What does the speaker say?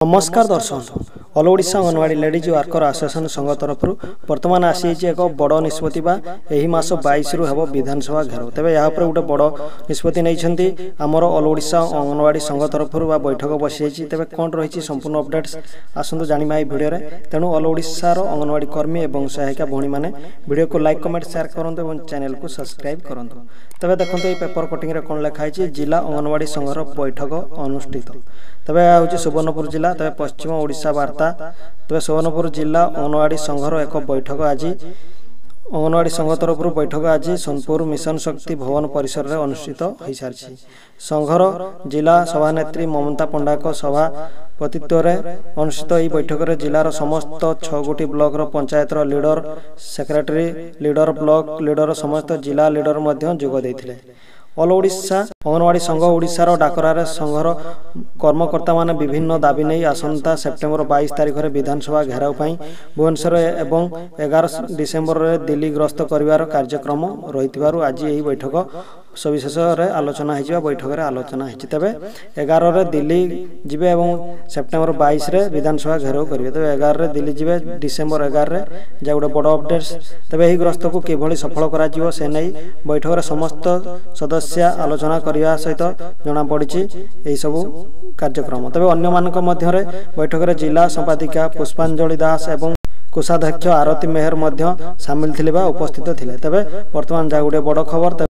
नमस्कार दर्शक all Odisha anganwadi ladies worker association संघ तरफ बर्तमान आसी एक बड़ निष्पत्ति यही मास 22 रु हेबो विधानसभा घेराव तेबे यहाँ पर गोटे बड़ निष्पत्ति नहीं आमर ऑल ओडिशा अंगनवाड़ी संघ तरफ बैठक बसी तेबे कौन रही संपूर्ण अपडेट्स आसतु जाना ये भिडियो तेणु ऑल ओडिशार अंगनवाड़ी कर्मी और सहायिका भौणी मैंने भिडियो को लाइक कमेंट शेयर करूँ और चैनल को सब्सक्राइब करूँ। तेबे देखो ये पेपर कटिंग कौन लिखाई जिला अंगनवाड़ी संघर बैठक अनुष्ठित तेबे हूँ सुवर्णपुर जिला तेबे पश्चिम ओडिशा वार्ता तेज सुवर्णपुर जिला अंगनवाड़ी संघर एक बैठक आज अंगनवाड़ी संघ तरफ बैठक आज सोनपुर मिशन शक्ति भवन परिसर में अनुष्ठित हो सारी संघर जिला सभानेत्री ममता पंडा सभापतित्व अनुष्ठित यह बैठक में जिलार समस्त 6 गोटी block panchayat leader secretary leader block leader समस्त जिला लीडर जोग देते। ऑल ओडिशा अंगनवाड़ी संघ ओडिशार डाकरारे संघर कर्मकर्ता माने विभिन्न दाबी नहीं आसंता सेप्टेम्बर 22 तारिख में विधानसभा घेराव भुवनेश्वर एवं 11 डिसेम्बर में दिल्ली ग्रस्त कर कार्यक्रम रही आज यही बैठक सविशेष आलोचना हो बैठक में आलोचना हो तेबे 11 दिल्ली जीवे एवं सेप्टेम्बर 22 रे विधानसभा घेराव करेंगे तेज 11 दिल्ली जीवे डिसेम्बर 11 जा गोटे बड़ अपडेट्स तेबे यही ग्रस्त को किभली सफल करा से नहीं बैठक में समस्त सदस्य आलोचना करने सहित जना पड़ी यही सब कार्यक्रम तेबे अन्य मानक मध्य बैठक में जिला संपादिका पुष्पांजलि दास एवं कोषाध्यक्ष आरती मेहर सामिल थिले उपस्थित थिले तेबे वर्तमान जा गोटे बड़ खबर।